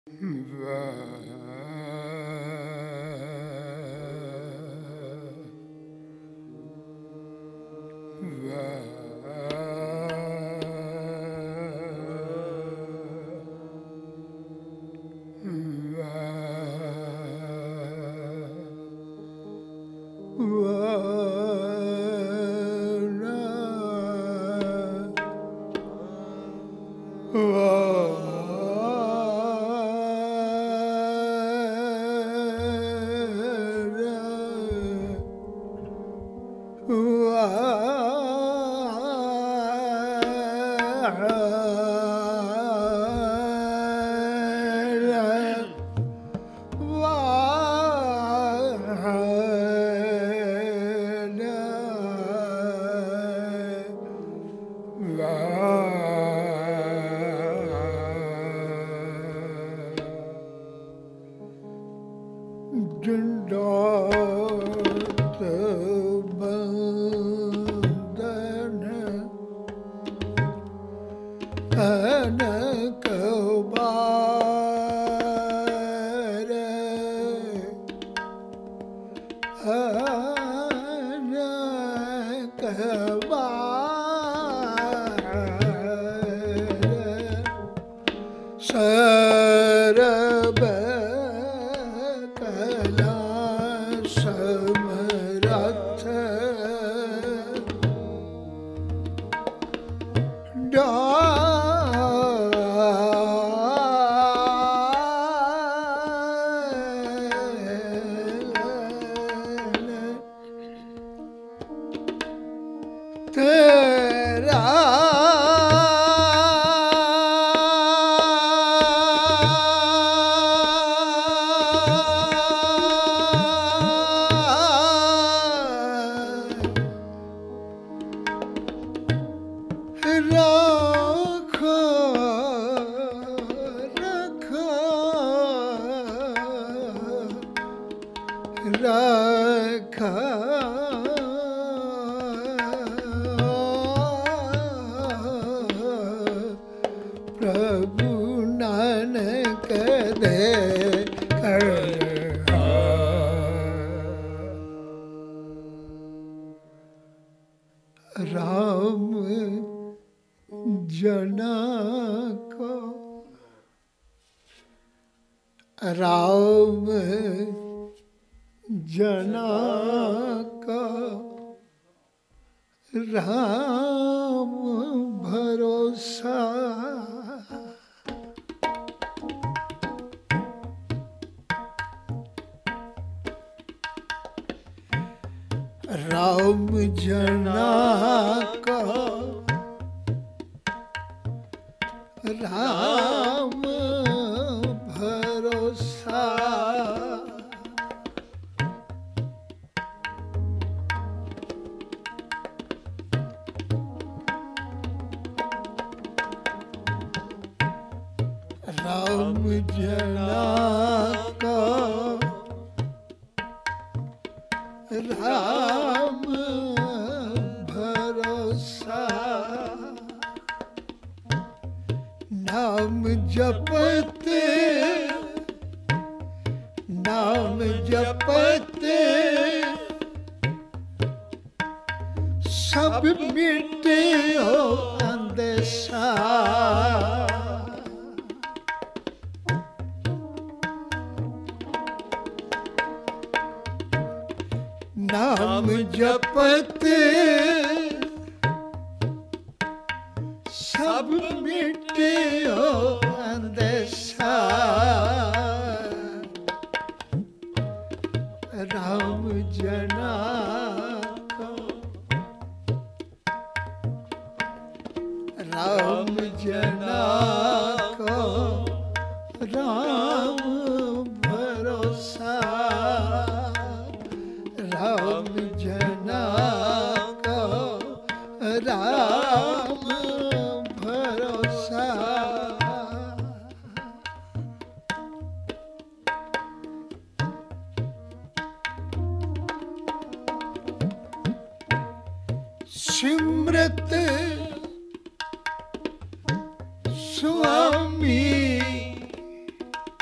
सिमरत स्वामी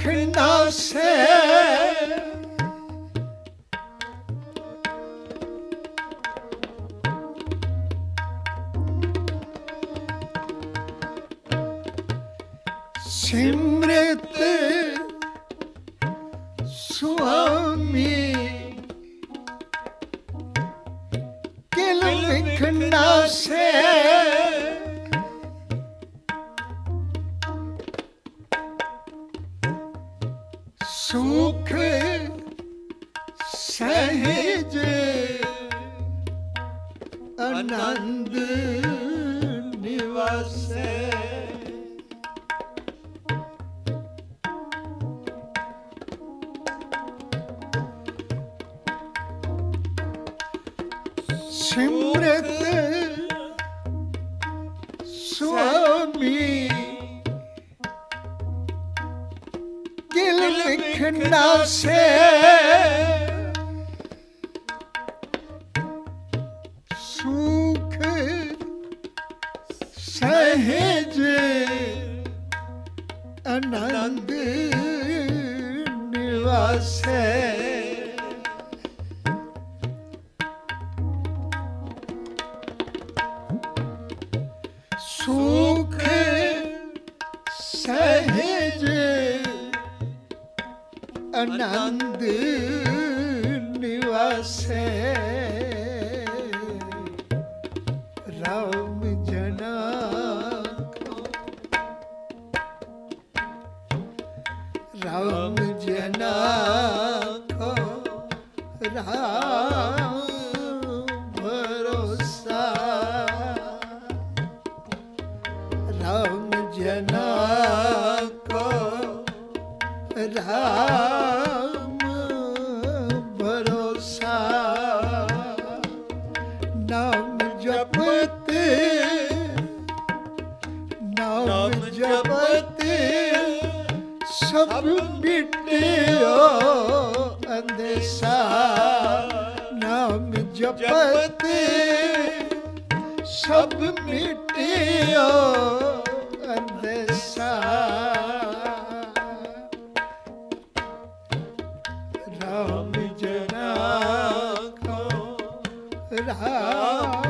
लिखना से सिमृत स्वामी के लिखना से सुख सहज आनंद निवासे सिमृत स्वामी के लिखना से सुख सहज आनंद निवासे सुख सहज आनंद निवासे राम जना को राम जना को राम भरोसा राम जना को राम भरोसा नाम जपते सब मिटियो अंदेशा नाम जपते सब मिटियो अंदेशा राम जना को राम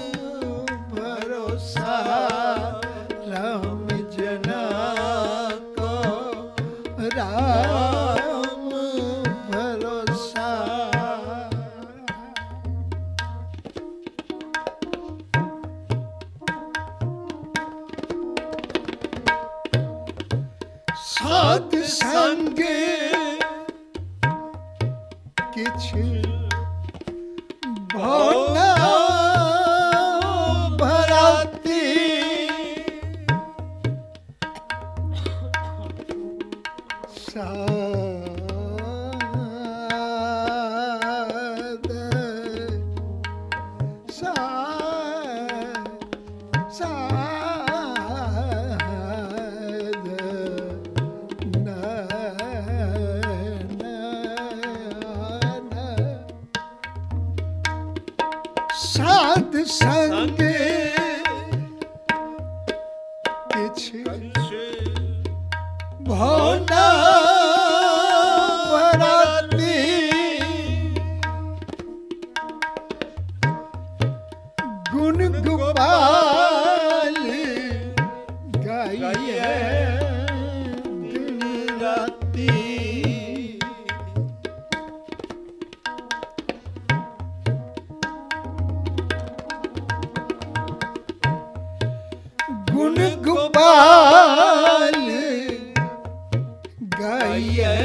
भरोसा राम जना को राम भरोसा साध संग किछ भोला भराती साध संग किछ भोला भराती गुण गोपाल गाइए दिन राती गुण गोपाल गाइए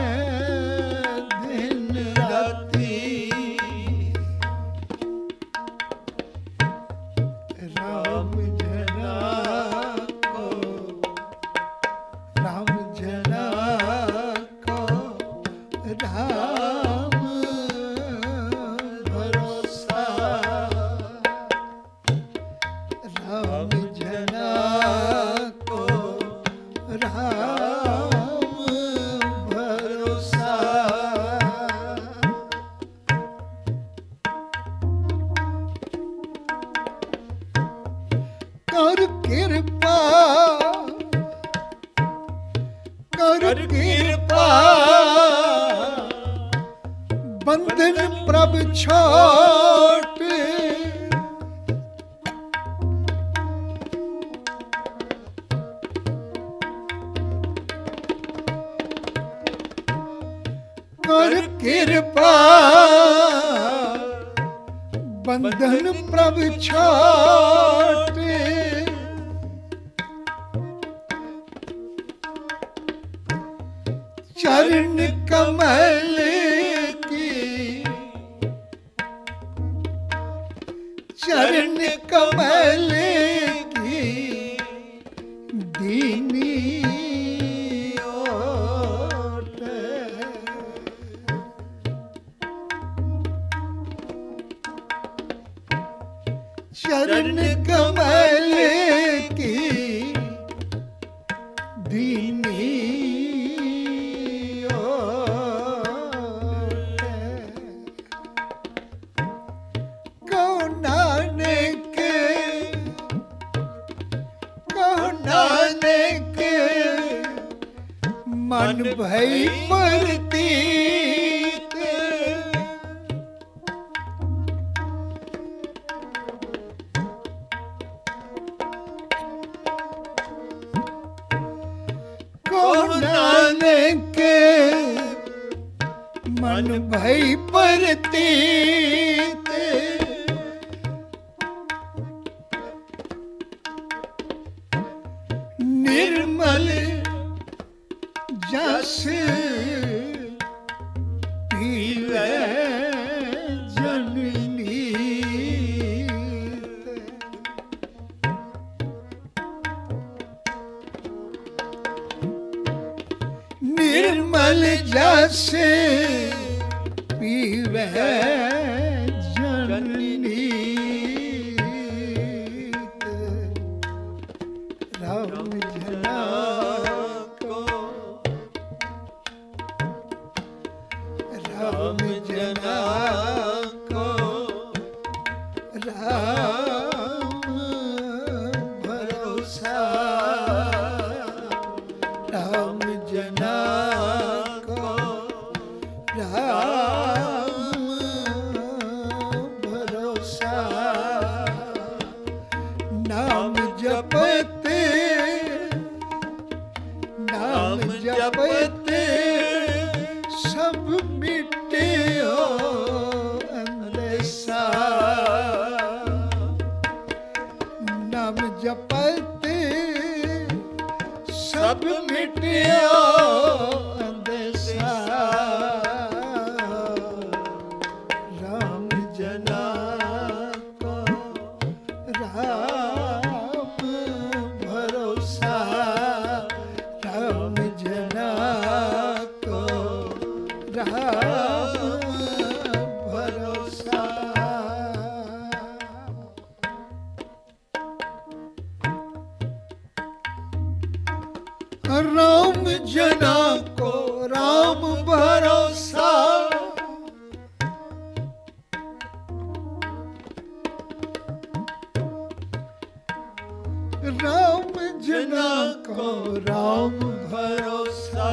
दिन राती राम जना को राम जना को राम भरोसा राम जना को राम भरोसा कर कृपा कर कृपा बंधन प्रभ छोट, कर कृपा बंधन प्रभ छोट, चरण कमल की, चरण कमल की दीनी ओट, चरण कमल की दीनी मन भई प्रतीत, को नानक मन भई प्रतीत, निर्मल जस पीवे जन नीत, निर्मल जस पीवे जन नीत, राम जना राम जना को राम भरोसा, राम जना को राम भरोसा, नाम जपते, नाम जपते सब मिटे हो अंदेशा, नाम जपते सब मिटे हो अंदेशा, राम जना को राम भरोसा, राम जना को राम भरोसा। राम जना को राम भरोसा, राम जना को राम भरोसा,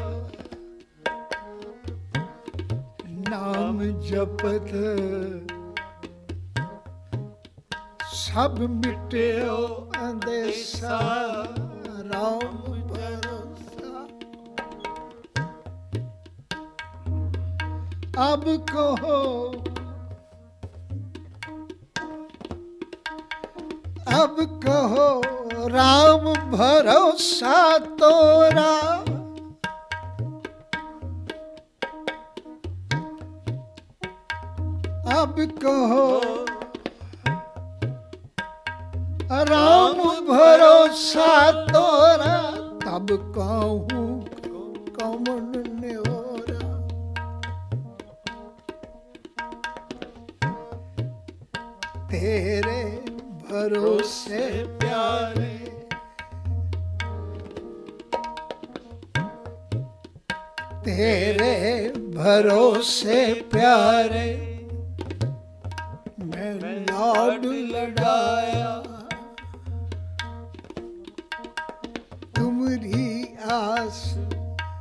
नाम जपत सब मिटे हो अंदेशा, राम भरोसा। अब कहो, अब कहो राम भरोसा तोरा, अब कहो राम भरोसा तोरा, तब कहूँ कौन न्योरा, तेरे भरोसे प्यारे, तेरे भरोसे प्यारे, मैं लाड लड़ाया, तुमरी आस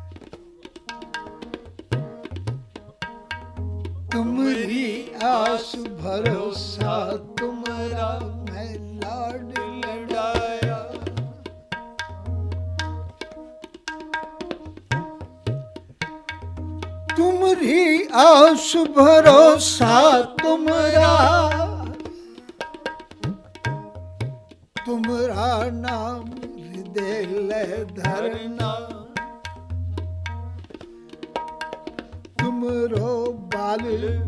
आस भरोसा तुम्हारा मैं लाड लड़ाया। तुम्हारी आस भरोसा तुम्हारा, तुम्हारा नाम हृदय धरना। तुमरो बाल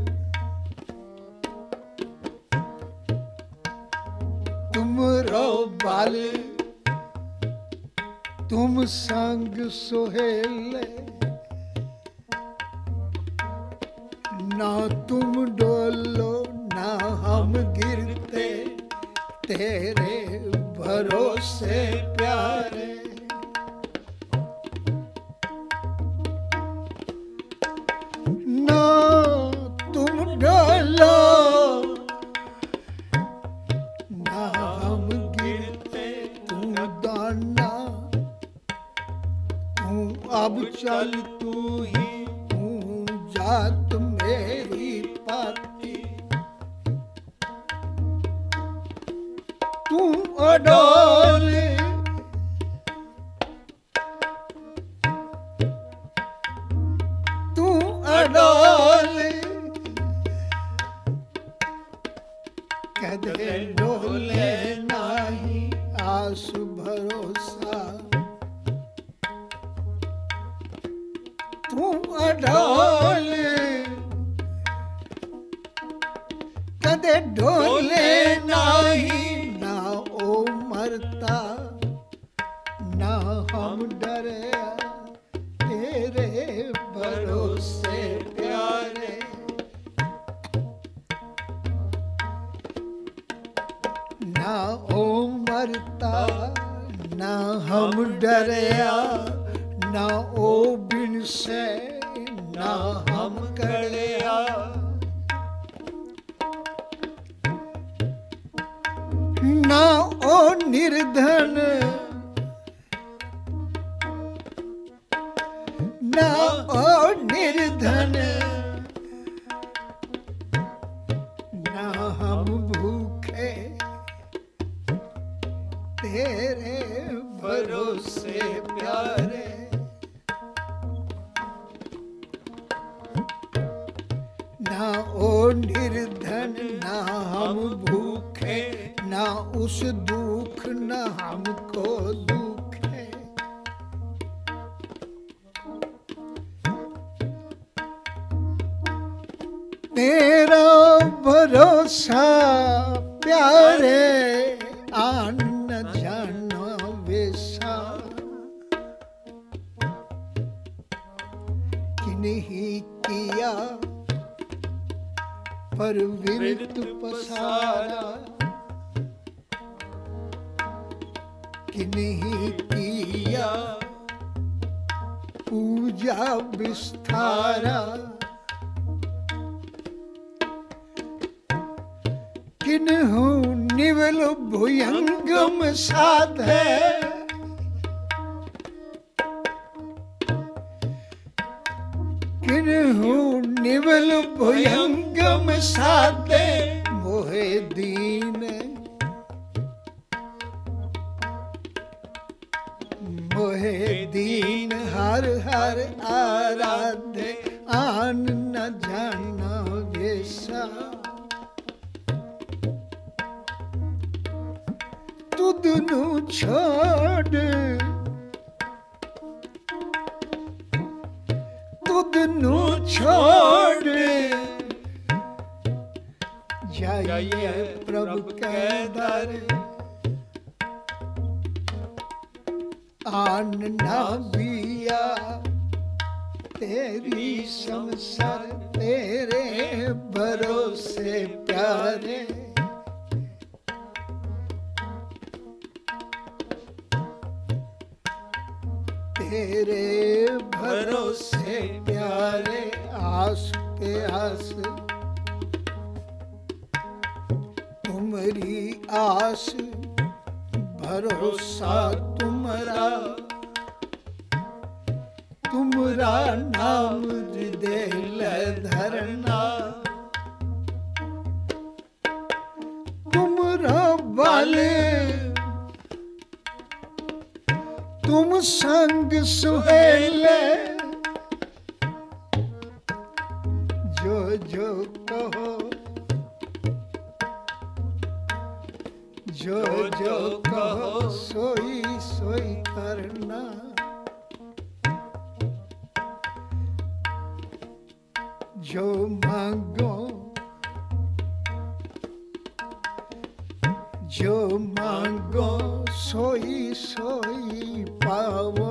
तुमरो बाल तुम संग सोहेले, ना तुम डोलो ना हम गिरते, तेरे भरोसे प्यारे। ना तुम डोलो ना हम गिरते, तू दाना तू अब चल, तू ही तू जात मेरी पाती। तू अडोले तू अडोले, कदे डोले नाही आस भरोसा। तू अडोले कदे डोले नाही, ना ओ मरता ना हम डरे, तेरे भरोसे प्यारे। ना ओ मरता ना हम डरया, ना ओ बिन से ना हम कड़या। ना ओ निर्धन ना ओ निर्धन, ना हम भूखे, तेरे भरोसे प्यारे। ना ओ निर्धन ना हम भूखे, ना उस दुख ना हमको दुख है। तेरा भरोसा प्यारे, आन न जाना वैसा। किन्हीं किया पर विरत पसारा, किन्हीं किया पूजा विस्तारा। किन्हु निवल भुयंगम साधे, किन्हु निवल भुयंगम साधे। मोहे दीन मोहे दीन हर हर आराधे, आन न जाना वैसा। तुदनु छोड़ तुदनु छोड़, जाइए प्रभु के दर। आन ना बिया तेरी संसार, तेरे भरोसे प्यारे। तेरे भरोसे प्यारे, आस के आस तुम्हारी आस भरोसा तुम्हारा। तुम्हारा नाम हृदय धरना, लाल तुम संग सुहेले जो जो कहो जो जो कहो सोई सोई करना जो मांगो जो मांगो सोई सोई पावो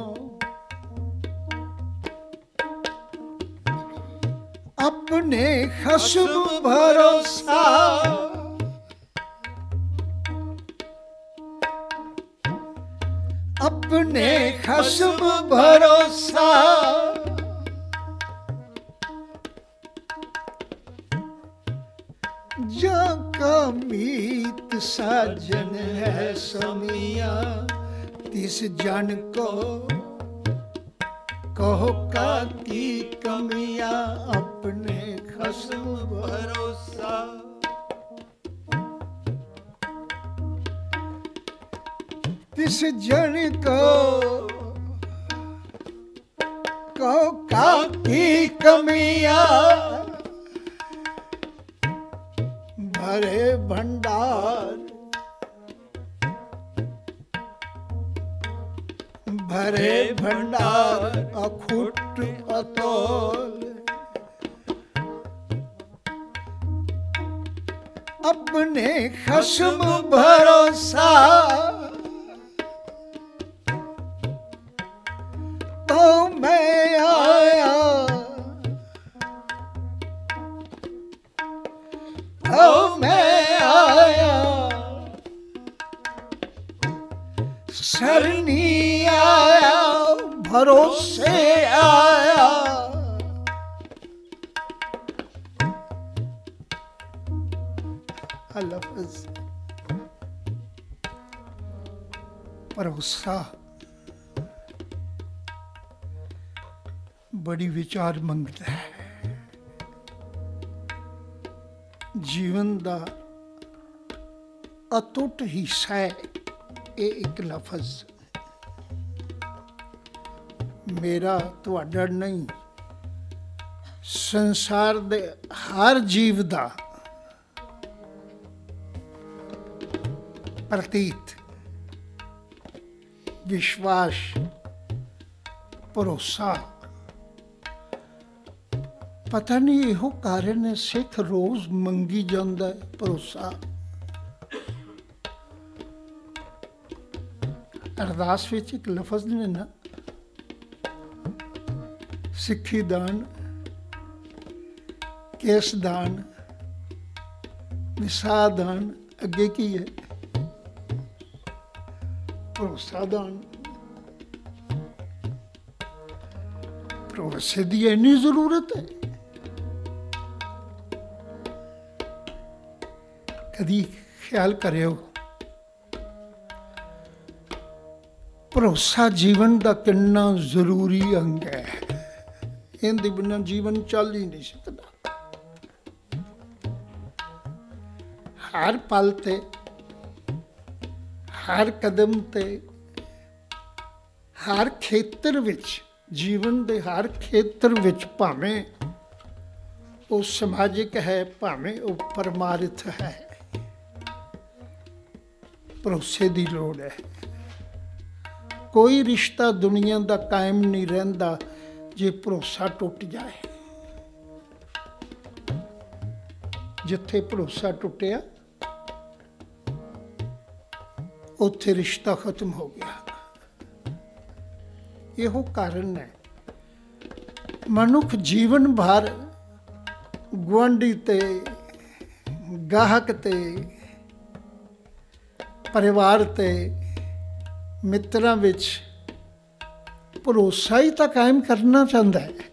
अपने खस्म भरोसा अपने खस्म भरोसा जाका मीत साजन है समिया तिस जन को कहो का की कमिया अपने खस्म भरोसा तिस जन को कहो का की कमिया भरे भंडार भरे भंडार अखुट अतोल अपने खस्म भरोसा तो मैं आया तो मैं आया सरनी आया भरोसे आया लफ्ज़ भरोसा बड़ी विचार मंगता है जीवन का अटुट हिस्सा है ये एक लफ्ज़ मेरा तुहाडा नहीं संसार दे हर जीव का प्रतीत विश्वास भरोसा पता नहीं इहो कारण है सिख रोज मंगी जाता है भरोसा अरदास विच एक लफज ने ना सिक्खी दान केस दान निसा दान अगे की है भरोसा दान भरोसे की इन्नी जरूरत है कदी ख्याल करियो भरोसा जीवन का कितना जरूरी अंग है इनके बिना जीवन चल ही नहीं सकता हर पल ते हर कदम ते हर खेतर विच जीवन के हर खेतर विच भावें वो समाजिक है भावें वो परमार्थ है भरोसे की लोड़ है कोई रिश्ता दुनिया का कायम नहीं रहिंदा जे भरोसा टुट जाए जिथे भरोसा टुटिया उत्थे रिश्ता खत्म हो गया यहो कारण है मनुख जीवन भर गुआंढी ते गाहक ते परिवार ते मित्रां विच भरोसा ही तो कायम करना चाहता है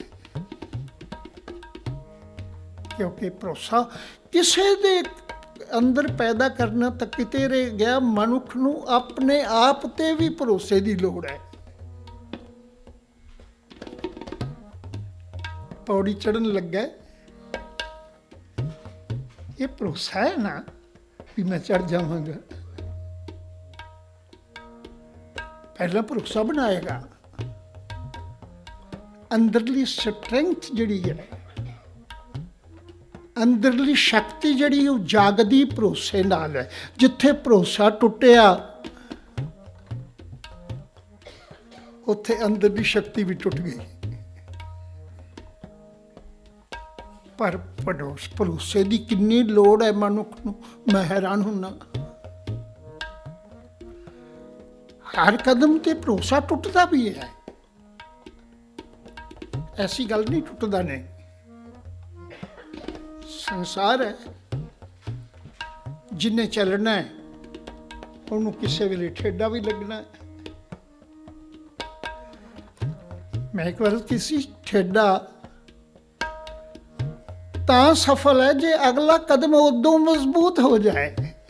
क्योंकि भरोसा किसी दे अंदर पैदा करना तो किते रह गया मनुख नूं अपने आप ते भी भरोसे की लोड़ है पौड़ी चढ़न लगा ये भरोसा है ना भी मैं चढ़ जावांगा पहला भरोसा बनाएगा। अंदरली स्ट्रेंथ जिहड़ी है, अंदरली शक्ति जिहड़ी वो जागदी भरोसे नाल है। जिथे भरोसा टुटिया उत्थे अंदरली शक्ति भी टुट गई। पर भरोसे की कितनी लोड़ है मनुख नूं, मैं हैरान होना। हर कदम ते भरोसा टुटदा भी है, ऐसी गल नहीं टुटदा नहीं। संसार है, जिन्हें चलना है उन्होंने किसी वेले ठेडा भी लगना है। मैं एक बार किसी ठेडा तां सफल है जे अगला कदम उदों मजबूत हो जाए।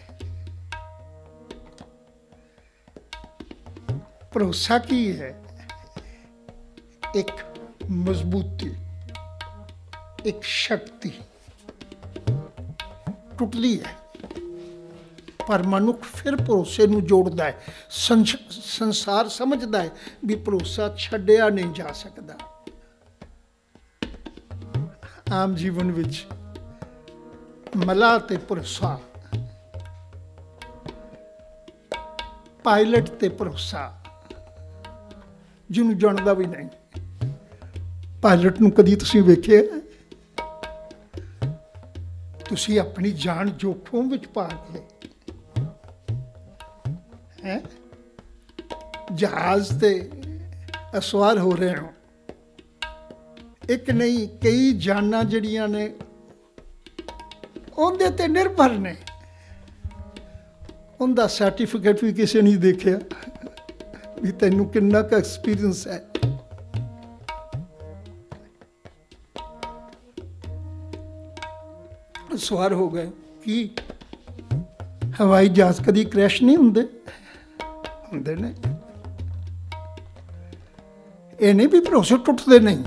भरोसा की है एक मजबूती, एक शक्ति। टुटदी है पर मनुख फिर भरोसे नूं जोड़दा है। संसार समझदा है भी भरोसा छड्डिया नहीं जा सकता। आम जीवन विच मलाह ते भरोसा, पायलट ते भरोसा, जिन्हों जानदा भी नहीं। पायलट नूं कदी तुसीं वेखिआ? तुसीं अपनी जान जोखम विच पा के है जहाज ते असवार हो रहे हो। एक नहीं कई जाना जड़ियां ने उनदे ते निर्भर ने। उनका सर्टिफिकेट भी किसी नहीं देखिया भी तैनूं किन्ना का एक्सपीरियंस है। सवार हो गए कि हवाई जहाज कभी क्रैश नहीं होंदे? होंदे ने। इन्हें भी भरोसे टुटते नहीं,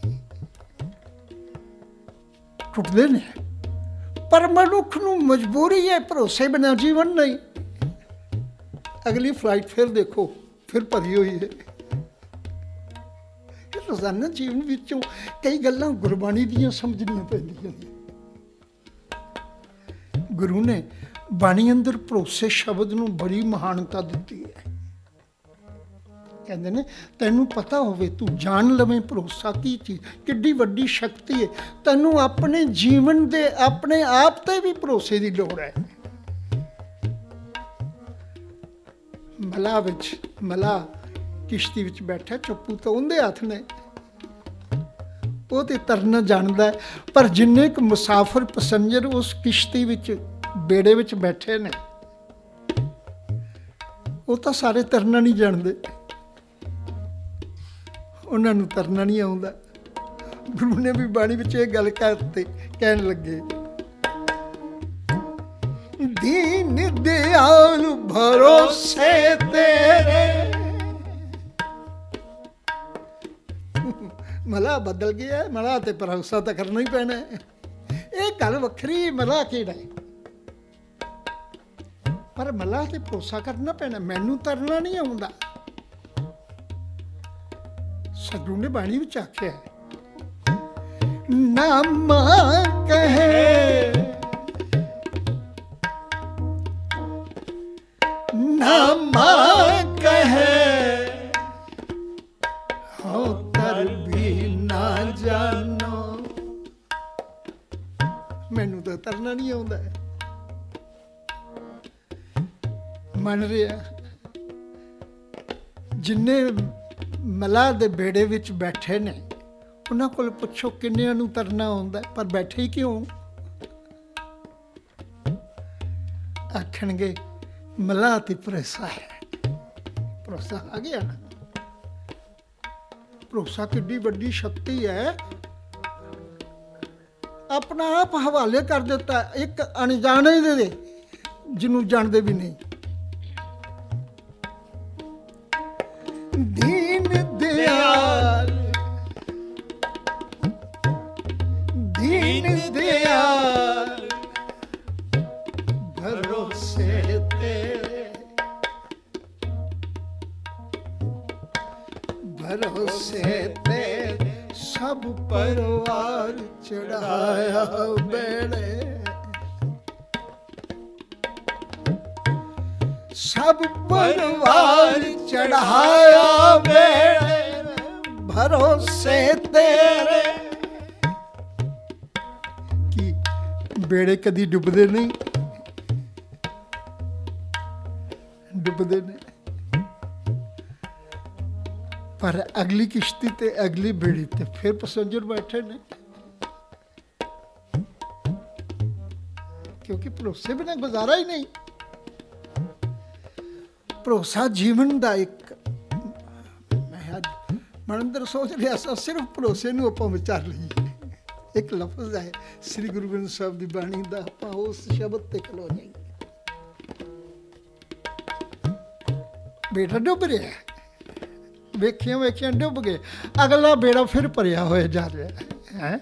टुटते ने। पर मनुख नूं मजबूरी है, भरोसे बिना जीवन नहीं। अगली फ्लाइट फिर देखो, फिर भरी हुई है। रोजाना जीवन विचों कई गल्लां गुरबाणी दियां समझनियां पैंदियां ने। गुरु ने बाणी अंदर भरोसे शब्द नूं बड़ी महानता दी है। कहते ने तैनूं पता होवे, तू जान लवें भरोसा की चीज़ किड्डी वड्डी शक्ति है। तैनूं अपने जीवन दे अपने आप ते भी भरोसे की लोड़ है। मलाह किश्ती विच बैठा, चप्पू तो उहदे हथ ने, वो तो तरना जानता है। पर जिन्ने क मुसाफिर पैसेंजर उस किश्ती विच बेड़े विच बैठे ने, वो तो सारे तरना नहीं जानते। उन्होंने तरना नहीं आउंदा। गुरु ने भी बाणी विच ये गल करते, कहन लगे, दीन दयाल भरोसे तेरे। मलाह बदल गया, मलाह ते भरोसा तो करना ही पैना है। ये गल वखरी, मलाह केड़ा है, पर मलाह ते भरोसा करना पैना। मैनू तरना नहीं आउंदा। सतगुरु ने बाणी विच आख्या है, नामा कहे नामा कहे हो तर भी ना जानो। मैनू तो तरना नहीं आउंदा है। मन रहा जिन्ने मलाह दे बेड़े विच बैठे ने, उन्हां कोल पुछो किन्नियां नूं तरना आउंदा, पर बैठे ही क्यों? आखणगे मलाह ते भरोसा है। भरोसा आ गया ना। भरोसा किड्डी वड्डी शक्ति है। अपना आप हवाले कर देता एक अनजाने दे, जिन्हों जानते भी नहीं। दीन दयाल, दीन दयाल भरोसे तेरे। भरोसे ते सब परिवार चढ़ाया बेड़े, सब परिवार चढ़ाया बेड़े, भरोसे तेरे। कि बेड़े कदी डुबदे नहीं, डुबदे नहीं, पर अगली किश्ती ते अगली बेड़ी ते फिर पैसेंजर बैठे ने, क्योंकि भरोसे बिना गुजारा ही नहीं। भरोसा जीवन का एक, मैं मन अंदर सोच रहा सा सिर्फ भरोसे नूं आपां विचार लईए। एक लफ्ज़ है श्री गुरु ग्रंथ साहिब की बाणी का, आपां उस शब्द ते खलो जाइए। बेड़ा डुब रहा है, वेखिया वेखिया डुब गए, अगला बेड़ा फिर भरिया होया जा रहा है।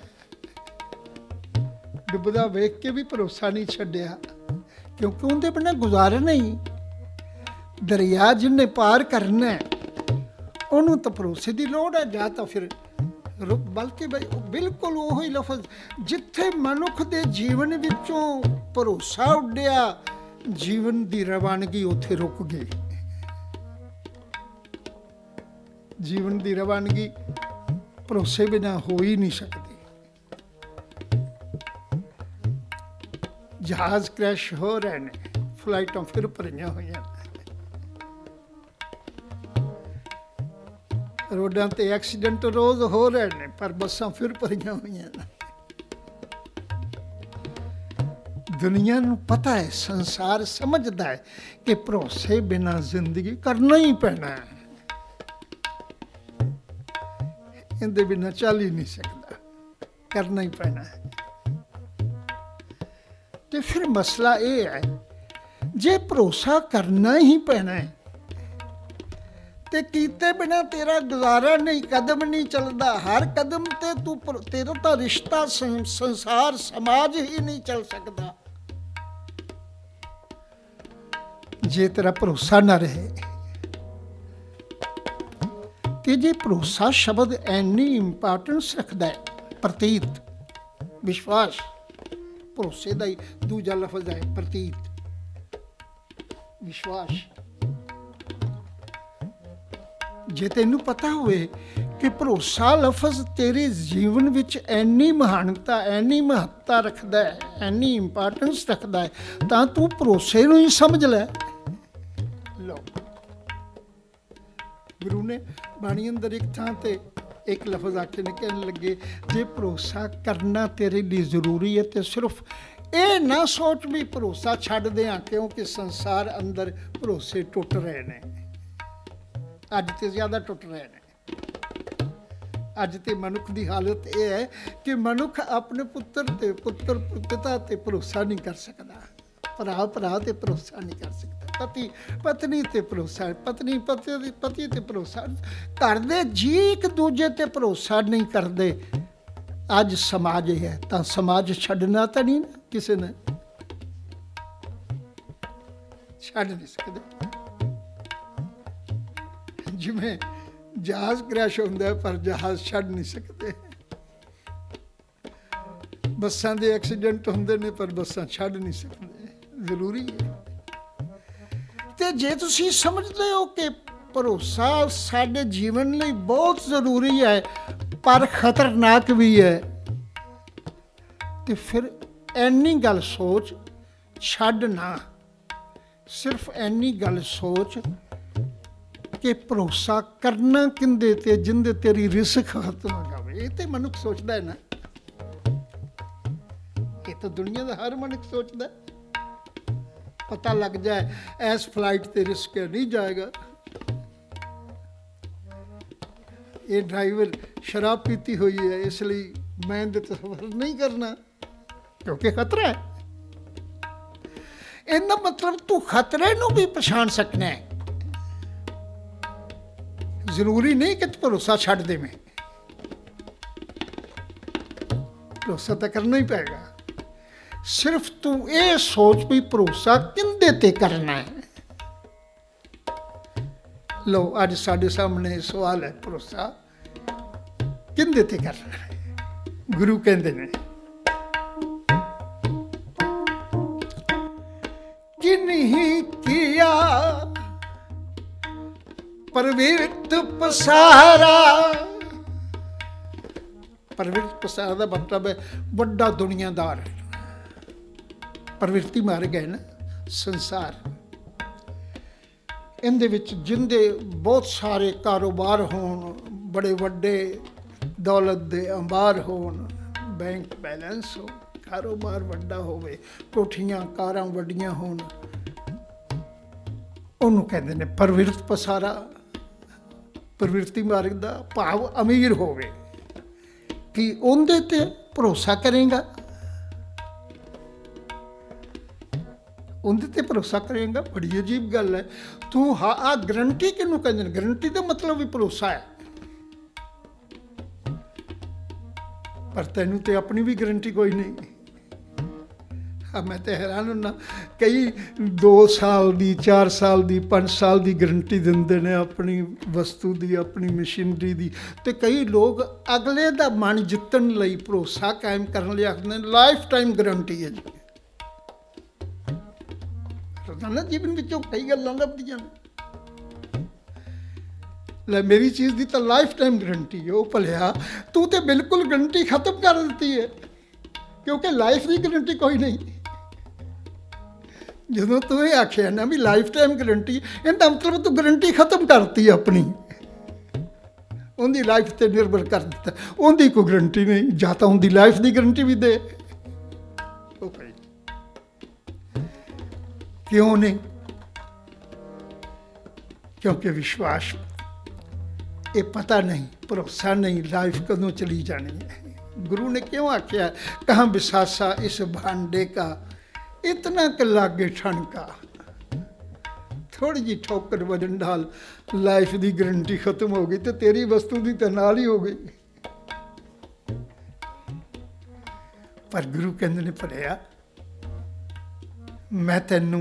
डुबदा वेख के भी भरोसा नहीं छड्डिया, क्योंकि उनके बिना गुजारा नहीं। दरिया जिन्हें पार करना है उन्होंने तो भरोसे की लोड़ है, जा तो फिर बल्कि बिल्कुल वही लफज जिथे मनुख के जीवन विचों भरोसा उड्डिया, जीवन की रवानगी उथे रुक गई। जीवन की रवानगी भरोसे बिना हो ही नहीं सकती। जहाज क्रैश हो रहे हैं, फ्लाइटां फिर भरियां हुई, रोडां ते एक्सीडेंट रोज़ हो रहे हैं, पर बसां फिर भरियां हुई। दुनिया नूं पता है, संसार समझदा है कि भरोसे बिना जिंदगी करना ही पैना है, इहदे बिना चल ही नहीं सकता, करना ही पैना है। तो फिर मसला ये है, जे भरोसा करना ही पैना है ते कीते बिना तेरा गुजारा नहीं, कदम नहीं चलता। हर कदम ते तू तेरा तो रिश्ता संसार समाज ही नहीं चल सकता जे तेरा भरोसा ना रहे। ते जे भरोसा शब्द एनी इंपॉर्टेंस रखता है, प्रतीत, विश्वास, भरोसे का ही दूजा लफज है प्रतीत, विश्वास। जे तेनू पता होवे कि भरोसा लफज तेरे जीवन विच एनी महानता, एनी महत्ता रखता है, एनी इंपॉर्टेंस रखता है, तां तू भरोसे नूं ही समझ लै। लो, गुरु ने बाणी अंदर एक थां ते एक लफज आखे ने, कहने लगे जे भरोसा करना तेरे लिए जरूरी है तो सिर्फ ये ना सोच भी भरोसा छड्ड दें, क्योंकि संसार अंदर भरोसे टुट रहे हैं। अज तो ज़्यादा टुट रहे हैं। अज तो मनुख की हालत यह है कि मनुख अपने पुत्र ते पिता ते भरोसा नहीं कर सकता, भरा ते भरोसा नहीं कर सकता, पति पत्नी ते भरोसा, पत्नी पति ते भरोसा, घर दे जी एक दूजे ते भरोसा नहीं करते। अज समाज है तो समाज छड्डना तो नहीं ना किसी ने, छड्ड नहीं सकते। जिमें जहाज क्रैश होंदा है पर जहाज छड्ड नहीं सकते, बसां दे एक्सीडेंट होंदे ने पर बसां छड्ड नहीं सकते, जरूरी है। ते जे तुसीं समझदे हो कि भरोसा साडे जीवन लई बहुत जरूरी है पर खतरनाक भी है, तो फिर ऐनी गल सोच, छड्ड ना, सिर्फ ऐनी गल सोच कि भरोसा करना किंदे ते जिंदे तेरी रिस्क खत्म हो जाए। ये तो मनुख सोचता है ना, ये तो दुनिया का हर मनुख सोचता है। पता लग जाए ऐस फ्लाइट ते रिस्क नहीं जाएगा, ये ड्राइवर शराब पीती हुई है इसलिए मैं इहदे ते सफर नहीं करना क्योंकि खतरा है। इहदा मतलब तू खतरे नूं भी पछाण सकना है। जरूरी नहीं कि तू भरोसा छड्ड दे, में भरोसा तो करना ही पेगा। सिर्फ तू ये सोच भी भरोसा किंदे ते करना है। लो अज साडे सामने सवाल है, भरोसा किंदे ते करना है? गुरु कहते ने कि नहीं किया प्रवृत्त पसारा। प्रवृत्त पसारा का मतलब है बड़ा दुनियादार, प्रवृत्ति मार गए ना संसार। इहदे विच जिंदे बहुत सारे कारोबार होण, बड़े वड्डे दौलत दे अंबार होण, बैंक बैलेंस हो, कारोबार वड्डा होवे, कोठियां कारां वड्डियां होण, उहनूं कहंदे ने प्रवृत्त पसारा। प्रवृत्ति मार्ग दा भाव अमीर होवे कि उहदे ते भरोसा करेगा, उहदे ते भरोसा करेगा। बड़ी अजीब गल है। तू हाँ आ गारंटी किनू कहंदे ने? गारंटी का मतलब भी भरोसा है, पर तैनू तो अपनी भी गारंटी कोई नहीं। हाँ, मैं तो हैरान होना, कई 2 साल की 4 साल की 5 साल की गारंटी देंदे ने अपनी वस्तु की, अपनी मशीनरी की। तो कई लोग अगले का मन जितन लई, भरोसा कायम करने लई आखदे ने लाइफ टाइम गारंटी है जी। रोजाना जीवन विचों कई गल्लां लभदियां ने, ले मेरी चीज़ की तो लाइफ टाइम गारंटी है। वो भलिया तू तो बिल्कुल गारंटी खत्म कर दी है, क्योंकि लाइफ की गारंटी कोई नहीं। जो तू ये आखिया ना भी लाइफ टाइम गारंटी, इहदा मतलब तू गारंटी खत्म करती अपनी, उनकी लाइफ पर निर्भर कर दिता। उनकी कोई गारंटी नहीं, या तो उनकी लाइफ की गारंटी भी दे। क्यों नहीं? क्योंकि विश्वास, ये पता नहीं, भरोसा नहीं लाइफ कदों चली जानी है। गुरु ने क्यों आख्या कहाँ बिसासा इस भांडे का, इतना के लागे ठनका। थोड़ी जी ठोकर वजन डाल, लाइफ की गारंटी खत्म हो गई, तो तेरी वस्तु की तो नाल ही हो गई। पर गुरु कहते ने भलिया मैं तैनू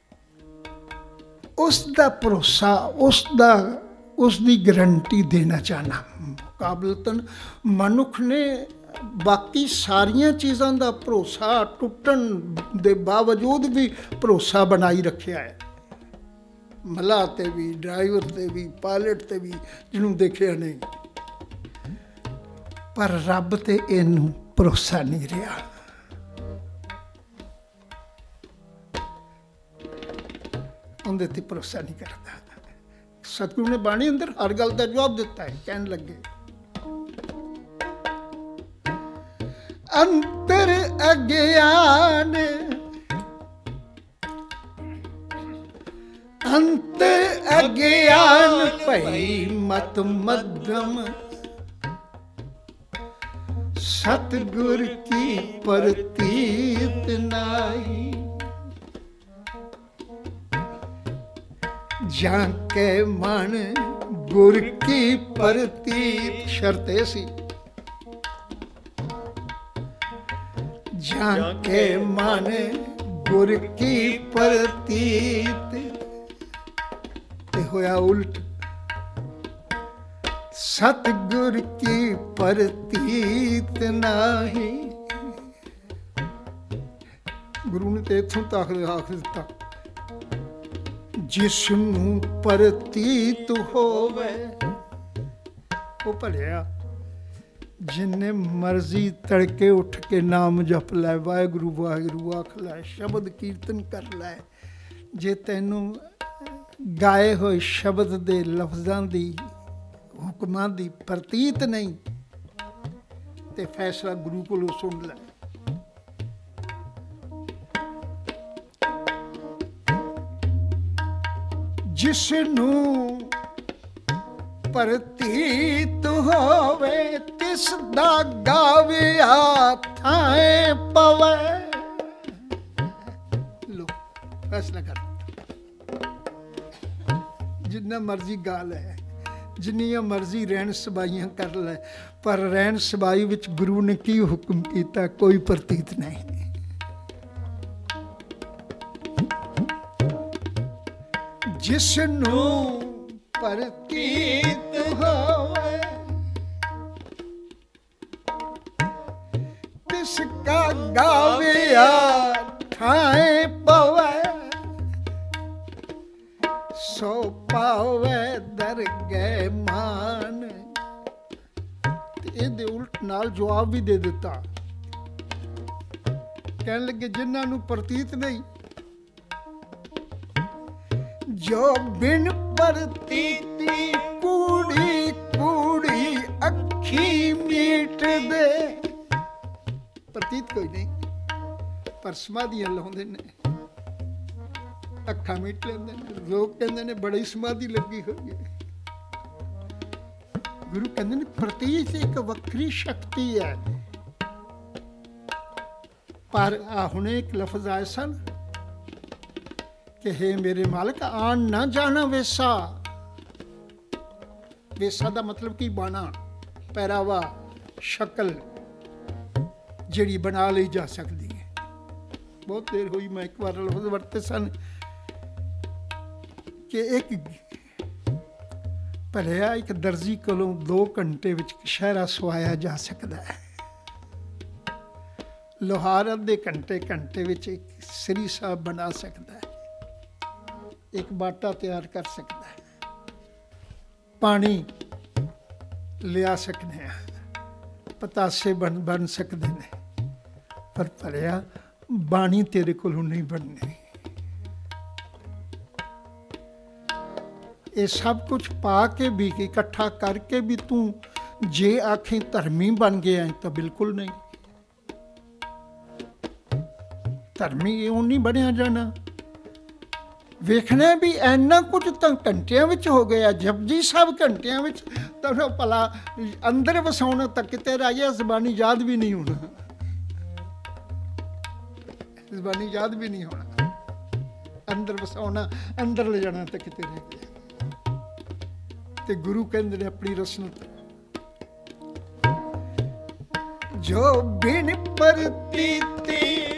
उसका भरोसा, उसकी गारंटी देना चाहना। मुकाबलतन मनुख ने बाकी सारिया चीज़ों का भरोसा टुटन के बावजूद भी भरोसा बनाई रखा है। मलाह ते भी, ड्राइवर ते भी, पायलट ते भी, जिन्होंने देखा नहीं। पर रब ते इनू भरोसा नहीं रहा। उनके ते भरोसा नहीं करता। सतगुरु ने बाणी अंदर हर गल का जवाब दिता है। कहन लगे अंतर अज्ञान, अंतर अज्ञान भई मत मध्यम, सतगुर की प्रतीत नाई। जाके मन गुर की प्रतीत, शर्त सी जाके मन गुर की प्रतीत, ते होया उल्ट सतगुर की प्रतीत नाही। गुरु ने तो इथों तक आख दिता जिसनू प्रतीत होवे। वो भलिया जिन्ने मर्जी तड़के उठ के नाम जप लै, वाहिगुरु वाहिगुरु आख लै, शब्द कीर्तन कर लै, जे तैनू गाए हुए शब्द दे लफ्ज़ां दी हुक्मां दी प्रतीत नहीं, ते फैसला गुरु कोलों सुन लै। जिसनू प्रतीत होवे तिस दा गाविया थाए पवे। लो फैसला कर, जिन्ना मर्जी गा लै, जिन्नियां मर्जी रहन सबाइयां कर लै, पर रहन सबाई विच गुरु ने की हुक्म किया? कोई प्रतीत नहीं। जिसनू प्रतीत होवे, तिसका गाविया ठाए पवे, सो पावे दरगे मान। ਇਹਦੇ ਉਲਟ ਨਾਲ ਜਵਾਬ ਵੀ ਦੇ ਦਿੱਤਾ। ਕਹਿਣ ਲੱਗੇ ਜਿਨ੍ਹਾਂ ਨੂੰ ਪ੍ਰਤੀਤ ਨਹੀਂ, ਜੋ ਬਿਨ ਪ੍ਰਤੀਤੀ ਕੂੜੀ ਕੂੜੀ ਅੱਖੀ ਮੀਟ ਦੇ। ਪ੍ਰਤੀਤ ਕੋਈ ਨਹੀਂ, ਪਰ ਸਮਾਧੀਆਂ ਲਾਉਂਦੇ ਨੇ, ਅੱਖਾਂ ਮੀਟ ਲੈਂਦੇ ਨੇ। ਲੋਕ ਕਹਿੰਦੇ ਨੇ ਬੜੀ ਸਮਾਧੀ ਲੱਗੀ ਹੋਈ ਹੈ। ਗੁਰੂ ਕਹਿੰਦੇ ਨੇ ਪ੍ਰਤੀਤ ਇੱਕ ਵੱਖਰੀ ਸ਼ਕਤੀ ਹੈ। ਪਰ ਆ ਹੁਣੇ ਇੱਕ ਲਫ਼ਜ਼ ਆਏ ਸਨ ਕਿ ਹੇ ਮੇਰੇ ਮਾਲਕ, ਆਣ ਨਾ ਜਾਣਾ ਵੇਸਾ। ਵੇਸਾ ਦਾ ਮਤਲਬ ਕੀ? ਬਾਣਾ, ਪਹਿਰਾਵਾ, ਸ਼ਕਲ ਜਿਹੜੀ ਬਣਾ ਲਈ ਜਾ ਸਕਦੀ ਹੈ। ਬਹੁਤ ਦੇਰ ਹੋਈ ਮੈਂ ਇੱਕ ਵਾਰ ਲਫ਼ਜ਼ ਵਰਤੇ ਸਨ ਕਿ ਇੱਕ ਭਲਿਆ ਇੱਕ ਦਰਜੀ ਕੋਲੋਂ 2 ਘੰਟੇ ਵਿੱਚ ਕਸ਼ਹਿਰਾ ਸਵਾਇਆ ਜਾ ਸਕਦਾ ਹੈ। ਲੋਹਾਰ ਅੱਧੇ ਘੰਟੇ ਵਿੱਚ ਇੱਕ ਸ੍ਰੀ ਸਾਹਿਬ ਬਣਾ ਸਕਦਾ ਹੈ, ਇੱਕ ਬਾਟਾ ਤਿਆਰ ਕਰ ਸਕਦਾ ਹੈ, ਪਾਣੀ ਲਿਆ ਸਕਦੇ ਹਾਂ, ਪਤਾਸੇ ਬਣ ਸਕਦੇ ਨੇ। ਪਰ ਭਲਿਆ ਬਾਣੀ ਤੇਰੇ ਕੋਲੋਂ ਨਹੀਂ ਬਣਨੀ। ਇਹ ਸਭ ਕੁਝ ਪਾ ਕੇ ਵੀ, ਇਕੱਠਾ ਕਰਕੇ ਵੀ ਤੂੰ ਜੇ ਆਖੇ ਧਰਮੀ ਬਣ ਗਿਆ ਤਾਂ ਬਿਲਕੁਲ ਨਹੀਂ। ਧਰਮੀ ਇਉਂ ਨਹੀਂ ਬਣਿਆ ਜਾਣਾ। ਵੇਖਣਾ ਵੀ ਇੰਨਾ ਕੁਝ ਤਾਂ ਘੰਟਿਆਂ ਵਿੱਚ ਹੋ ਗਿਆ। ਜਪਜੀ ਸਾਹਿਬ ਘੰਟਿਆਂ ਵਿੱਚ, ਤਾਂ ਭਲਾ ਅੰਦਰ ਵਸਾਉਣਾ ਤਾਂ ਕਿਤੇ ਰਾਜਾ ਜ਼ਬਾਨੀ ਯਾਦ ਵੀ ਨਹੀਂ ਹੋਣਾ, ਜ਼ਬਾਨੀ ਯਾਦ ਵੀ ਨਹੀਂ ਹੋਣਾ। ਅੰਦਰ ਵਸਾਉਣਾ, ਅੰਦਰ ਲੈ ਜਾਣਾ ਤਾਂ ਕਿਤੇ ਰਹਿ ਗਿਆ। ਤੇ ਗੁਰੂ ਕਹਿੰਦੇ ਨੇ ਆਪਣੀ ਰਸਨਤ, ਜੋ ਬਿਨ ਪ੍ਰਤੀਤੀ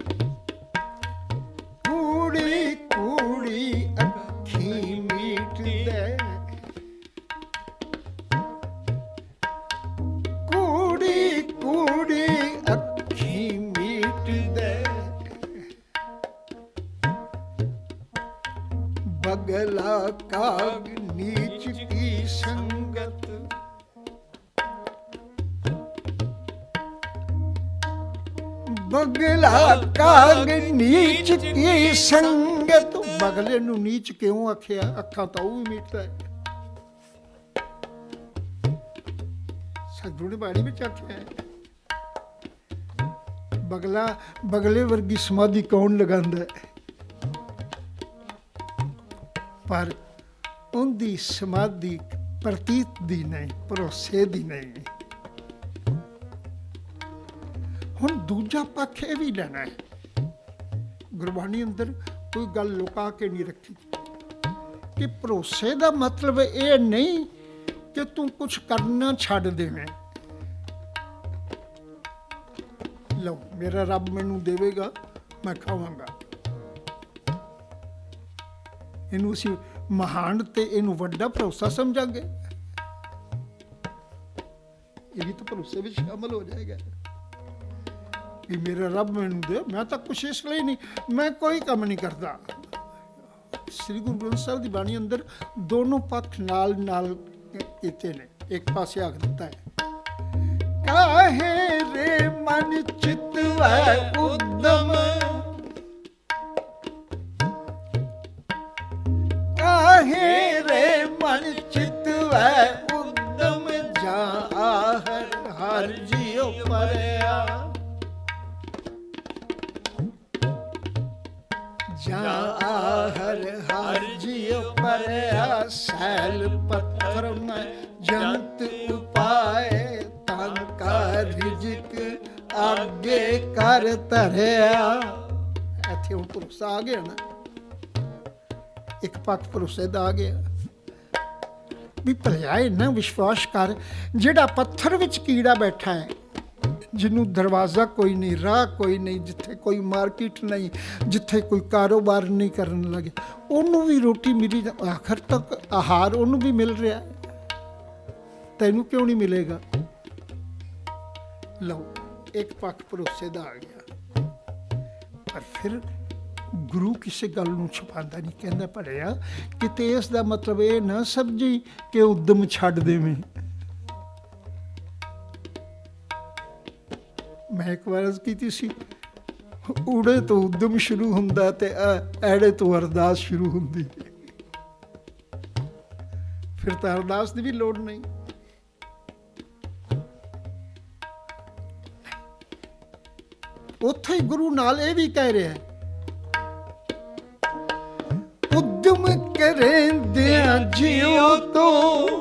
ਕੂੜੀ ਕੂੜੀ ਅੱਖੀ ਮੀਟ ਦੇ, ਕੂੜੀ ਕੂੜੀ ਅੱਖੀ ਮੀਟ ਦੇ, ਬਗਲਾ ਕਾਗ नीच की संगत, बगला काग नीच की संगत। बगले नूं नीच क्यों आखिया? अखां तो भी मीठदा है। सतगुरु ने बाणी विच आखिया बगला, बगले वर्गी समाधि कौन लगांदा है? पर उनकी समाधि प्रतीत दी नहीं, भरोसे दी नहीं। हुण दूजा पक्ष यह भी लेना है। गुरबाणी अंदर कोई गल लुका के नहीं रखी कि भरोसे का मतलब ये नहीं कि तू कुछ करना छड्ड देवें। लो मेरा रब मैनू देवेगा, मैं खावांगा। इनू असीं महान ते इनू वड्डा भरोसा समझांगे, ये भी तो भरोसे में शामिल हो जाएगा कि मेरा रब मैनू दे। मैं तो कुछ इसलिए नहीं, मैं कोई काम नहीं करता। श्री गुरु ग्रंथ साहिब की बाणी अंदर दोनों पक्ष नाल नाल कीते ने। एक पासे आख दिता है काहे रे मन चित वै उद्दम, काहे रे मन चित वै उद्दम, जा हर हर जियो परया, जा हर हर जियो परया। सैल पत्थर में जंत उपाय, तांका रिजक आगे कर धरिया। इत्थे हुण भरोसा आ गया ना, एक पक्ष भरोसे दा आ गया भी भलिया इन्ना विश्वास कर, जिहड़ा पत्थर विच कीड़ा बैठा है ਜਿਹਨੂੰ ਦਰਵਾਜ਼ਾ ਕੋਈ ਨਹੀਂ, ਰਾਹ ਕੋਈ ਨਹੀਂ, ਜਿੱਥੇ ਕੋਈ ਮਾਰਕੀਟ ਨਹੀਂ, ਜਿੱਥੇ ਕੋਈ ਕਾਰੋਬਾਰ ਨਹੀਂ ਕਰਨ ਲੱਗੇ, ਉਹਨੂੰ ਵੀ ਰੋਟੀ ਮਿਲੀ, ਆਖਰ ਤੱਕ ਆਹਾਰ ਉਹਨੂੰ ਵੀ ਮਿਲ ਰਿਹਾ, ਤੈਨੂੰ ਕਿਉਂ ਨਹੀਂ ਮਿਲੇਗਾ? ਲਓ, ਇੱਕ ਪੱਖ ਭਰੋਸੇ ਦਾ ਆ ਗਿਆ। ਪਰ ਫਿਰ ਗੁਰੂ ਕਿਸੇ ਗੱਲ ਨੂੰ ਛੁਪਾਉਂਦਾ ਨਹੀਂ, ਕਹਿੰਦਾ ਪੜਿਆ ਕਿਤੇ ਇਸ ਦਾ ਮਤਲਬ ਇਹ ਨਾ ਸਮਝੀ ਕਿ ਉਦਮ ਛੱਡ ਦੇਵੇਂ। ਮੈਂ ਇੱਕ ਵਾਰ ਅਰਜ਼ ਕੀਤੀ ਸੀ, ਊੜੇ ਤੋਂ ਉਦਮ ਸ਼ੁਰੂ ਹੁੰਦਾ ਤੇ ਐੜੇ ਤੋਂ ਅਰਦਾਸ ਸ਼ੁਰੂ ਹੁੰਦੀ, ਫਿਰ ਤਾਂ ਅਰਦਾਸ ਦੀ ਵੀ ਲੋੜ ਨਹੀਂ। ਉੱਥੇ ਹੀ ਗੁਰੂ ਨਾਲ ਇਹ ਵੀ ਕਹਿ ਰਿਹਾ, ਉਦਮ ਕਰੇਂਦਿਆਂ ਜਿਉ ਤੋਂ।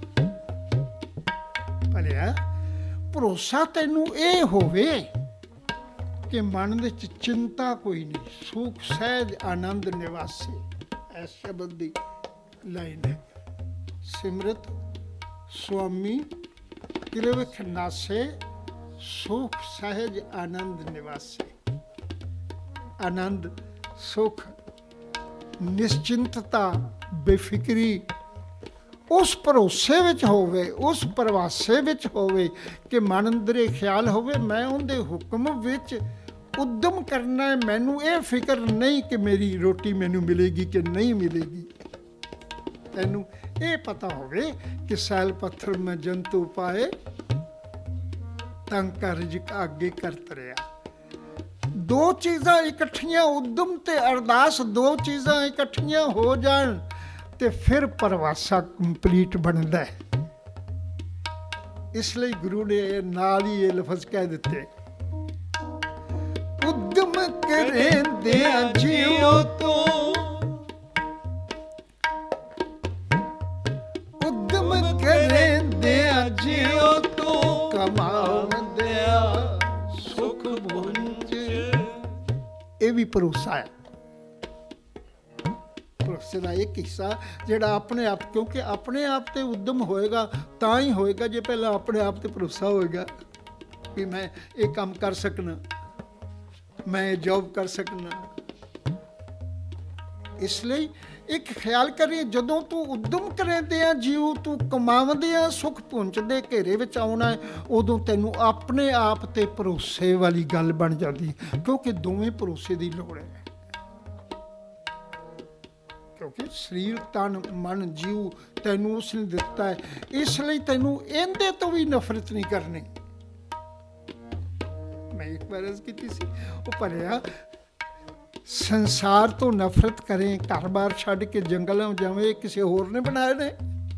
ਭਲਿਆ ਭਰੋਸਾ ਤੈਨੂੰ ਇਹ ਹੋਵੇ ਕਿ ਮਨ ਵਿੱਚ ਚਿੰਤਾ ਕੋਈ ਨਹੀਂ, ਸੁਖ ਸਹਿਜ ਆਨੰਦ ਨਿਵਾਸੇ। ਇਸ ਸ਼ਬਦ ਦੀ ਲਾਈਨ ਹੈ, ਸਿਮਰਤ ਸੁਆਮੀ ਕਿਰਵਖ ਨਾਸੇ, ਸੁਖ ਸਹਿਜ ਆਨੰਦ ਨਿਵਾਸੇ। ਆਨੰਦ, ਸੁਖ, ਨਿਸ਼ਚਿੰਤਤਾ, ਬੇਫਿਕਰੀ ਉਸ ਭਰੋਸੇ ਵਿੱਚ ਹੋਵੇ, ਉਸ ਪ੍ਰਵਾਸੇ ਵਿੱਚ ਹੋਵੇ ਕਿ ਮਨ ਅੰਦਰੇ ਖਿਆਲ ਹੋਵੇ ਮੈਂ ਉਹਦੇ ਹੁਕਮ ਵਿੱਚ ਉਦਮ ਕਰਨਾ ਹੈ। ਮੈਨੂੰ ਇਹ ਫਿਕਰ ਨਹੀਂ ਕਿ ਮੇਰੀ ਰੋਟੀ ਮੈਨੂੰ ਮਿਲੇਗੀ ਕਿ ਨਹੀਂ ਮਿਲੇਗੀ। ਤੈਨੂੰ ਇਹ ਪਤਾ ਹੋਵੇ ਕਿ ਸੈਲ ਪੱਥਰ ਮੈਂ ਜੰਤੂ ਪਾਏ, ਤੰਗ ਕਾਰਜ ਅੱਗੇ ਕਰਤ ਰਿਹਾ। ਦੋ ਚੀਜ਼ਾਂ ਇਕੱਠੀਆਂ, ਉਦਮ ਤੇ ਅਰਦਾਸ, ਦੋ ਚੀਜ਼ਾਂ ਇਕੱਠੀਆਂ ਹੋ ਜਾਣ ਤੇ ਫਿਰ ਪਰਵਾਸਾ ਕੰਪਲੀਟ ਬਣਦਾ ਹੈ। ਇਸ ਲਈ ਗੁਰੂ ਨੇ ਨਾਲ ਹੀ ਇਹ ਲਫ਼ਜ਼ ਕਹਿ ਦਿੱਤੇ, ਉਦਮ ਕਰੇਂਦਿਆਂ ਜਿਉ ਤੋਂ, ਉਦਮ ਕਰੇਂਦਿਆਂ ਜਿਉ ਤੋਂ, ਕਮਾਉਂਦਿਆਂ ਸੁਖ ਪੁੰਜ। ਇਹ ਵੀ ਭਰੋਸਾ ਹੈ, ਭਰੋਸੇ ਦਾ ਇੱਕ ਹਿੱਸਾ ਜਿਹੜਾ ਆਪਣੇ ਆਪ, ਕਿਉਂਕਿ ਆਪਣੇ ਆਪ ਤੇ ਉਦਮ ਹੋਏਗਾ ਤਾਂ ਹੀ ਹੋਏਗਾ ਜੇ ਪਹਿਲਾਂ ਆਪਣੇ ਆਪ ਤੇ ਭਰੋਸਾ ਹੋਏਗਾ ਕਿ ਮੈਂ ਇਹ ਕੰਮ ਕਰ ਸਕਣਾ, ਮੈਂ ਜੌਬ ਕਰ ਸਕਣਾ। ਇਸ ਲਈ ਇੱਕ ਖਿਆਲ ਕਰੀਏ, ਜਦੋਂ ਤੂੰ ਉਦਮ ਕਰੇਂਦਿਆਂ ਜਿਉ ਤੂੰ ਕਮਾਉਂਦਿਆਂ ਸੁਖ ਪੁੰਜ ਦੇ ਘੇਰੇ ਵਿੱਚ ਆਉਣਾ ਹੈ, ਉਦੋਂ ਤੈਨੂੰ ਆਪਣੇ ਆਪ ਤੇ ਭਰੋਸੇ ਵਾਲੀ ਗੱਲ ਬਣ ਜਾਂਦੀ, ਕਿਉਂਕਿ ਦੋਵੇਂ ਭਰੋਸੇ ਦੀ ਲੋੜ ਹੈ। ਕਿਉਂਕਿ ਸਰੀਰ, ਤਨ, ਮਨ, ਜੀਵ ਤੈਨੂੰ ਉਸਨੇ ਦਿੱਤਾ ਹੈ, ਇਸ ਲਈ ਤੈਨੂੰ ਇਹਦੇ ਤੋਂ ਵੀ ਨਫ਼ਰਤ ਨਹੀਂ ਕਰਨੀ। ਮੈਂ ਇੱਕ ਵਾਰ ਅਰਜ਼ ਕੀਤੀ ਸੀ, ਉਹ ਭਲਿਆ ਸੰਸਾਰ ਤੋਂ ਨਫ਼ਰਤ ਕਰੇ, ਘਰ-ਬਾਰ ਛੱਡ ਕੇ ਜੰਗਲਾਂ ਜਾਵੇਂ, ਕਿਸੇ ਹੋਰ ਨੇ ਬਣਾਏ ਨੇ?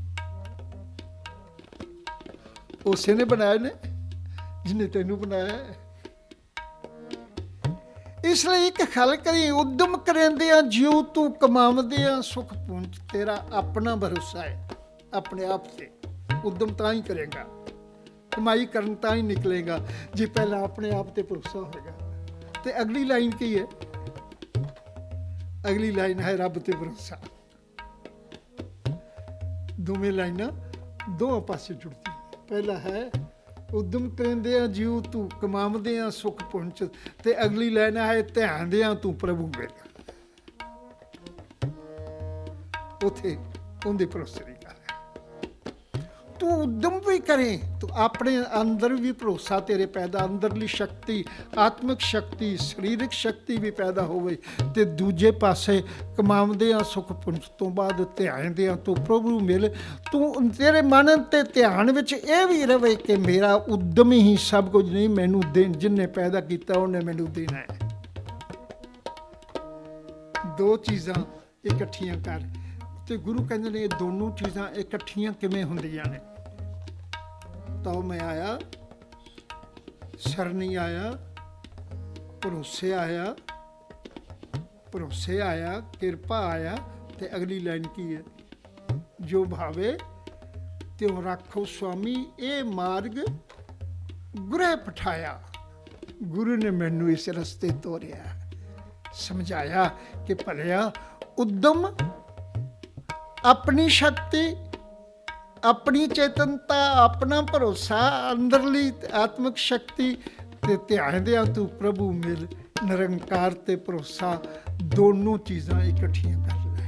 ਉਸੇ ਨੇ ਬਣਾਏ ਨੇ ਜਿਹਨੇ ਤੈਨੂੰ ਬਣਾਇਆ ਹੈ। ਇਸ ਲਈ ਇੱਕ ਖਿਆਲ ਕਰੀ, ਉਦਮ ਕਰੇਂਦਿਆਂ ਜਿਉ ਤੂੰ ਕਮਾਉਂਦਿਆਂ ਸੁਖ ਪੁੰਜ। ਤੇਰਾ ਆਪਣਾ ਭਰੋਸਾ ਹੈ ਆਪਣੇ ਆਪ ਤੇ, ਉਦਮ ਤਾਂ ਹੀ ਕਰੇਗਾ, ਕਮਾਈ ਕਰਨ ਤਾਂ ਹੀ ਨਿਕਲੇਗਾ ਜੇ ਪਹਿਲਾਂ ਆਪਣੇ ਆਪ ਤੇ ਭਰੋਸਾ ਹੋਏਗਾ। ਤੇ ਅਗਲੀ ਲਾਈਨ ਕੀ ਹੈ? ਅਗਲੀ ਲਾਈਨ ਹੈ ਰੱਬ ਤੇ ਭਰੋਸਾ। ਦੋਵੇਂ ਲਾਈਨਾਂ ਦੋਵਾਂ ਪਾਸੇ ਜੁੜਦੀਆਂ। ਪਹਿਲਾ ਹੈ ਉਦਮ ਕਰੇਂਦਿਆਂ ਜਿਉ ਤੂੰ ਕਮਾਉਂਦਿਆਂ ਸੁਖ ਪੁੰਜ, ਤੇ ਅਗਲੀ ਲਾਈਨ ਹੈ ਧਿਆਨ ਦਿਆਂ ਤੂੰ ਪ੍ਰਭੂ ਵੇਖ। ਉੱਥੇ ਉਹਦੇ ਭਰੋਸੇ ਦੀ ਗੱਲ ਹੈ। ਤੂੰ ਉਦਮ ਵੀ ਕਰੇ, ਤੂੰ ਆਪਣੇ ਅੰਦਰ ਵੀ ਭਰੋਸਾ ਤੇਰੇ ਪੈਦਾ, ਅੰਦਰਲੀ ਸ਼ਕਤੀ, ਆਤਮਿਕ ਸ਼ਕਤੀ, ਸਰੀਰਕ ਸ਼ਕਤੀ ਵੀ ਪੈਦਾ ਹੋਵੇ, ਤੇ ਦੂਜੇ ਪਾਸੇ ਕਮਾਉਂਦਿਆਂ ਸੁਖ ਪੁੰਜ ਤੋਂ ਬਾਅਦ ਧਿਆਨ ਦਿਆਂ ਤੂੰ ਪ੍ਰਭੂ ਮਿਲ। ਤੂੰ ਤੇਰੇ ਮਨ ਤੇ ਧਿਆਨ ਵਿੱਚ ਇਹ ਵੀ ਰਵੇ ਕਿ ਮੇਰਾ ਉਦਮ ਹੀ ਸਭ ਕੁਝ ਨਹੀਂ, ਮੈਨੂੰ ਜਿੰਨੇ ਪੈਦਾ ਕੀਤਾ ਉਹਨੇ ਮੈਨੂੰ ਦੇਣਾ ਹੈ। ਦੋ ਚੀਜ਼ਾਂ ਇਕੱਠੀਆਂ ਕਰ। ਤੇ ਗੁਰੂ ਕਹਿੰਦੇ ਨੇ ਇਹ ਦੋਨੋਂ ਚੀਜ਼ਾਂ ਇਕੱਠੀਆਂ ਕਿਵੇਂ ਹੁੰਦੀਆਂ ਨੇ? ਤਾਂ ਮੈਂ ਆਇਆ, ਸਰਨੀ ਆਇਆ, ਭਰੋਸੇ ਆਇਆ, ਭਰੋਸੇ ਆਇਆ, ਕਿਰਪਾ ਆਇਆ। ਤੇ ਅਗਲੀ ਲਾਈਨ ਕੀ ਹੈ? ਜੋ ਭਾਵੇ ਤਿਉ ਰੱਖੋ ਸੁਆਮੀ, ਇਹ ਮਾਰਗ ਗੁਰੇ ਪਠਾਇਆ। ਗੁਰੂ ਨੇ ਮੈਨੂੰ ਇਸ ਰਸਤੇ ਤੋਰਿਆ, ਸਮਝਾਇਆ ਕਿ ਭਲਿਆ ਉਦਮ, ਆਪਣੀ ਸ਼ਕਤੀ, अपनी चेतनता, अपना भरोसा, अंदरली आत्मिक शक्ति ते ध्यान दिया तू प्रभु मिल, निरंकार ते भरोसा दोनों चीज़ां इकट्ठियां कर ले।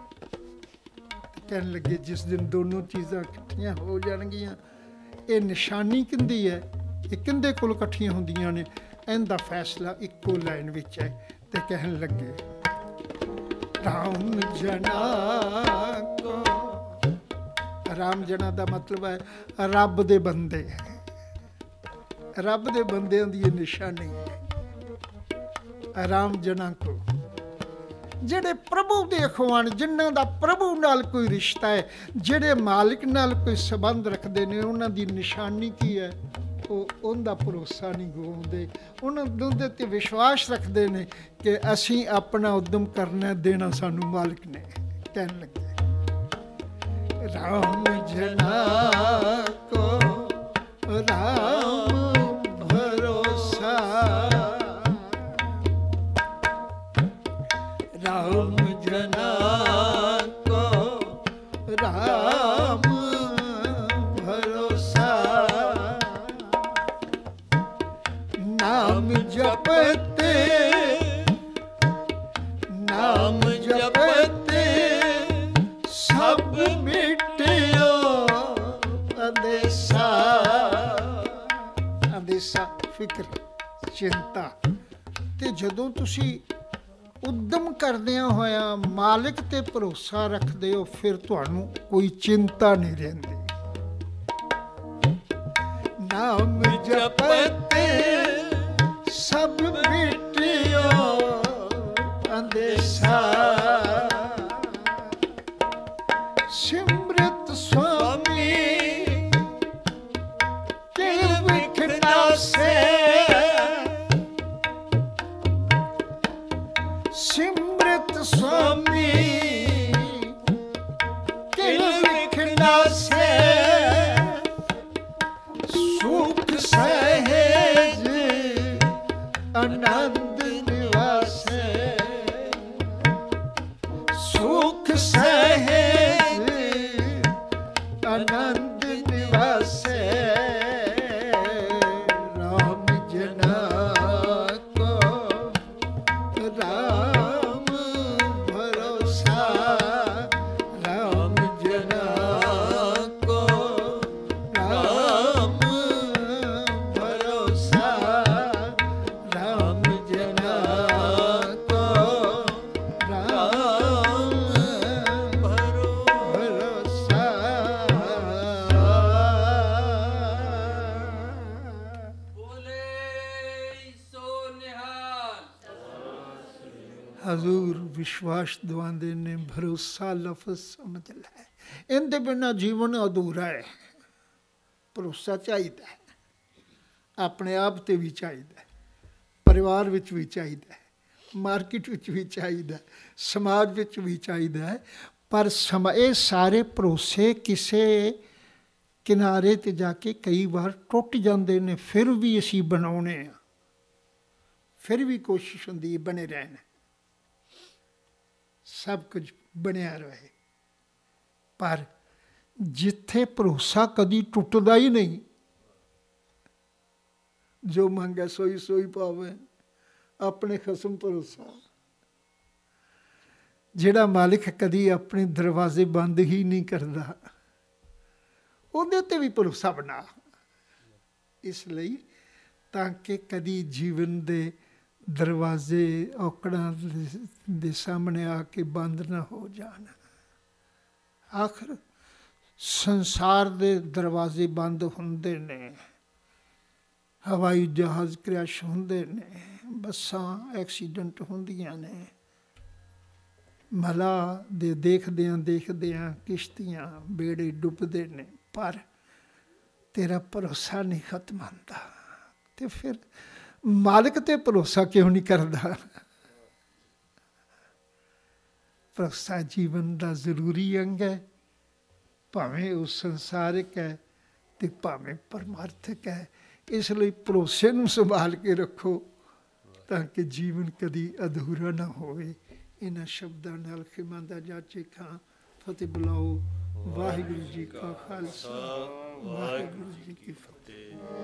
कहने लगे जिस दिन दोनों चीज़ां इकट्ठियां हो जाणगियां, ये निशानी किंदी है, ये किंदे कोल इकट्ठियां होंदियां ने, इनका फैसला इक्को लाइन विच है। ते कहने लगे राम जना को, राम जना का मतलब है रब दे बंदे, रब दे बंदियां दी निशानी है। राम जना को जेड़े प्रभु दे अखवान, जिन्हां दा प्रभु नाल कोई रिश्ता है, जेड़े मालिक नाल कोई संबंध रखते हैं, उन्हां दी निशानी की है? उनका भरोसा नहीं गवाउंदे, उन्होंने ते विश्वास रखते हैं कि असी अपना उद्यम करना, देना सानू मालिक ने। कहने लगे राम जना को राम भरोसा, राम जना को राम भरोसा, नाम जपते, नाम जपते सब मिटियो अंदेशा, अंदेशा फिक्र चिंता। ते जदों तुसी उद्यम करदियां होया मालिक ते भरोसा रखदे हो, फिर तुहानू कोई चिंता नहीं रहिंदी। नाम जपते सब मिटियो अंदेशा, सिमरत स्वामी किल विखना से, सिमरत स्वामी किल विखना से, सुख सहज आनंद निवासे, सुख सहज आनंद निवासे, राम जना को राम भरोसा, राम जना को राम भरोसा, राम जना को राम भरोसा। हजूर विश्वास दवांदे ने, भरोसा लफ्ज समझ लै, इनके बिना जीवन अधूरा है। भरोसा चाहिए, अपने आप ते भी चाहिए, परिवार विच भी चाहिए, मार्केट विच भी चाहिए, समाज विच भी चाहिए। पर ये सारे भरोसे किसी किनारे ते जाके कई बार टुट जाते हैं, फिर भी असी बनाने, फिर भी कोशिश होंदी है बने रहना, सब कुछ बनया रहे। पर जिथे भरोसा कदी टुटदा ही नहीं, जो मंगे सोई सोई पावे, अपने खसम भरोसा। जिहड़ा मालिक कदी अपने दरवाजे बंद ही नहीं करता, उहदे ते भी भरोसा बना, इसलिए ताकि कदी जीवन दे दरवाजे औकड़ां दे सामने आके बंद ना हो जान। आखिर संसार दे दरवाजे बंद हुंदे ने, हवाई जहाज़ क्रैश होंदे ने, बसां एक्सीडेंट होंदियां ने, मला दे देखदियां देखदियां किश्तियां बेड़े डुबदे ने, पर तेरा भरोसा नहीं खत्म होंदा। ते फिर मालिक ते भरोसा क्यों नहीं करदा? भरोसा जीवन का जरूरी अंग है, भावें वो संसारिक है ते भावें परमार्थिक है। इसलिए भरोसे नूं संभाल के रखो ताकि जीवन कदी अधूरा ना होवे। इन्हां शब्दां नाल खिमा दा जाचे खां फतेह बुलाओ। ਵਾਹਿਗੁਰੂ ਜੀ ਕਾ ਖਾਲਸਾ, ਵਾਹਿਗੁਰੂ ਜੀ ਕੀ ਫਤਿਹ।